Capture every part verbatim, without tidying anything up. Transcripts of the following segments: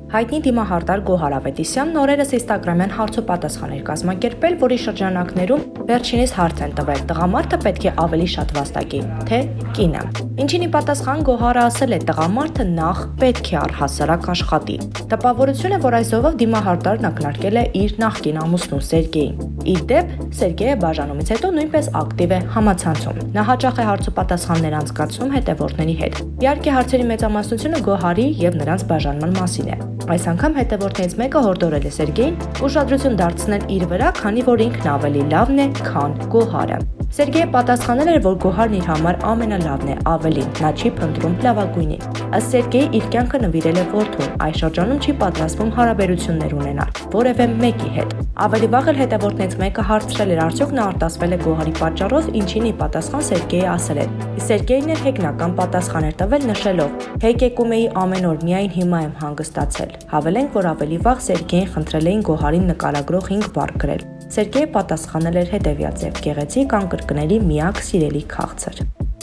Հայտնի դիմահարդար Գոհար Avetisyanն օրերս Instagram-յան հարց ու պատասխաներ կազմակերպել, որի շրջանակներում վերջինիս հարց են տվել. տղամարդը պետք է ավելի շատ վաստակի, թե կինը։ Ինչին ի պատասխան Գոհարը ասել է, տղամարդը նախ պետք է առհասարակ աշխատի։ Տպավորություն է, որ այսօրով դիմահարդարն ակնարկել է իր նախկին ամուսնուն Սերգեյին։ Ի դեպ, Սերգեյը բաժանումից հետո նույնպես ակտիվ է համացանցում։ Նա հաճախ է հարց ու պատասխաններ անցկացնում հետևորդների հետ։ Իհարկե, հարցերի մեծամասնությունը Գոհարի եւ նրանց բաժանման մասին է։ Այս անգամ հետևորդներից մեկը հորդորել է Սերգեյին ուշադրություն դարձնել իր վրա, քանի որ ինքն ավելի լավն է, քան Գոհարը։ Սերգեյը պատասխանել էր, որ Գոհարն իր համար ամենալավն է, ավելին, նա չի փնտրում լավագույնին։ Ըստ Սերգեյի իր կյանքը նվիրել է որդուն, այս շրջանում չի պատրաստվում հարաբերություններ ունենալ որևէ մեկի հետ։ Ավելի վաղ էլ հետևորդներից մեկը հարցրել էր, արդյոք նա արտասվել է Գոհարի պատճառով, ինչին ի պատասխան Սերգեյը ասել էր. Սերգեյն էլ հեգնական պատասխան էր տվել նշելով. «Հեկ եկում էի ամեն օր, միայն հիմա եմ հանգստացել»։ Հավելենք, որ ավելի վաղ Սերգեյին խնդրել էին Գոհարին նկարագրող հինգ բառ գրել։ Սերգեյը պատասխանել էր հետևյալ ձև. «Գեղեցիկ անկրկնելի միակ սիրելի քաղցր»։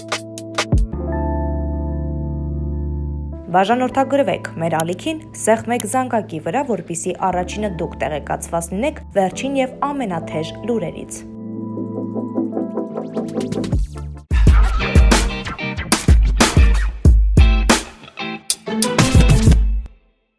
Բաժանորդագրվեք մեր ալիքին, սեղմեք զանգակի վրա, որպեսզի առաջինը դուք տեղեկացված լինեք վերջին եւ ամենաթեժ լուրերից։